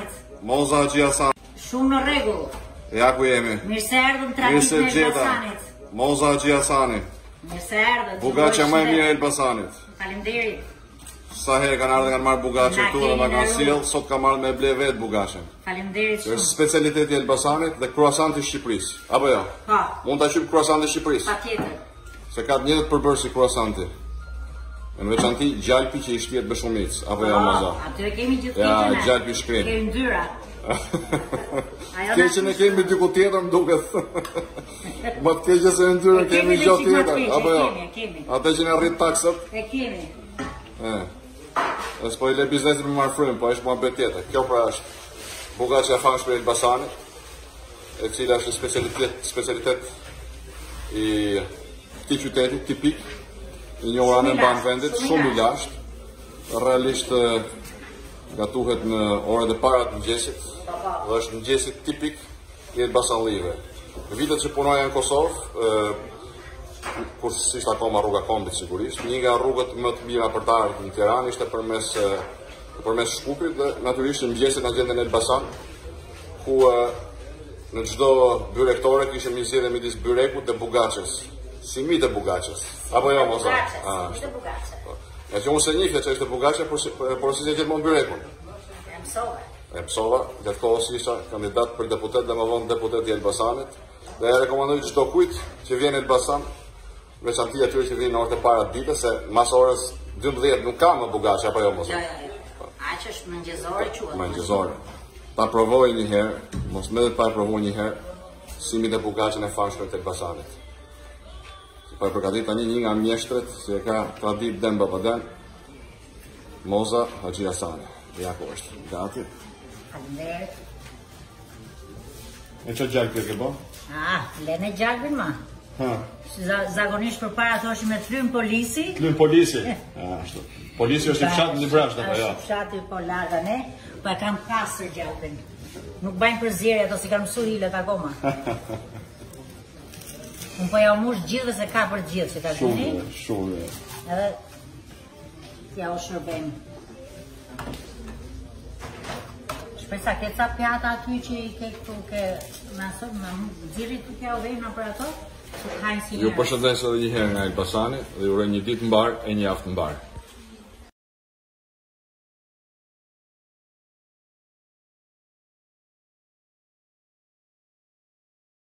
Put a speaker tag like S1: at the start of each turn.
S1: Moza Haxhi Hasan.
S2: Shumë në rregull.
S1: Ja ku jemi.
S2: Mirë se erdhëm traditën e Elbasanit.
S1: Moza Haxhi Hasani.
S2: Mirë se erdhët.
S1: Bugaçja më e mirë e Elbasanit.
S2: Faleminderit.
S1: Sa herë kanë ardhur kanë marrë bugaçe këtu dhe na kanë sjell, sot ka marrë me ble vet bugaçen.
S2: Faleminderit shumë.
S1: Është specialiteti i Elbasanit dhe kruasanti i Shqipërisë. Apo jo?
S2: Po.
S1: Mund ta qyp kruasantin e Shqipërisë.
S2: Patjetër.
S1: Se ka të njëjtat përbërës si kruasanti. Në veçanti gjalpi që i shtihet me shumicë, apo jo Moza?
S2: Aty kemi gjithë
S1: Ja,
S2: kitchen.
S1: gjalpi shkret.
S2: Kemi ndyra.
S1: Keqen e kemi diku tjetër më duket. Më të keqe se në ndyrën kemi gjatë tjetër, apo jo? Ate që në rrit taksët?
S2: E kemi.
S1: Nësë po i le biznesin me marë frymë, po është mua bet tjetër. Kjo pra është bugaçja e famshme e Elbasanit, e cila është specialitet i këtij qyteti, tipik, i një oranë në banë vendit, shumë i lashtë, realisht gatuhet në orët e para të mëngjesit, dhe është mëngjesit tipik i Elbasanlive. Në vitet që punoja në Kosovë, kur s'ishte akoma rruga Kombit sigurisht, një nga rrugët më të mira për të ardhur në Tiranë ishte përmes Shkupit dhe natyrisht në mëngjesit në gjenden e Elbasan, ku në çdo byrektore kishte një zgjedhje midis byrekut dhe bugaçes. Si mitë e bugaçes. Apo jo Moza?
S2: Mitë e bugaçe.
S1: Ja që unë se njihja që ishte bugaçe, por si se gjithmonë byrekun.
S2: E mësova.
S1: E mësova, gjatë kohës isha kandidat për deputet dhe më vonë deputet i Elbasanit, dhe e rekomandoj çdo kujt që vjen në Elbasan, veçanti atyre që vinë në orët e para të ditës, se mas orës 12 nuk ka më bugaçe, apo jo Moza?
S2: Jo. Aq është mëngjesore quhet.
S1: Mëngjesore. Ta provoj një herë, mos më dhe pa e provuar një herë, si mitë e bugaçen e famshme të Elbasanit. Po e përgatit tani një nga mjeshtret që ka tradit den babaden, Moza Haxhi Hasani. Ja ku është, gati.
S2: Faleminderit.
S1: E që gjalpi e ke bo?
S2: Lene gjalpin ma. Zakonisht për para thoshim me thlym polisi.
S1: Thlym polisi? Ashtu. Polisi është i fshatë në Librash, dhe pa ja.
S2: Është fshatë po larga ne, po e kam pasër gjalpin. Nuk bajnë për zjerë, ato si kanë mësu hilet akoma. Unë po ja u mush gjithë dhe se ka për gjithë që ka gjeni.
S1: Shumë.
S2: Edhe ja u shërbem. Shpesa ke ca pjata aty që i ke këtu ke nësot, në dziri të kja u vejna për ato, që hajnë si
S1: Ju përshëndes edhe një herë nga Elbasani dhe ju uroj një ditë mbar e një javë të mbar.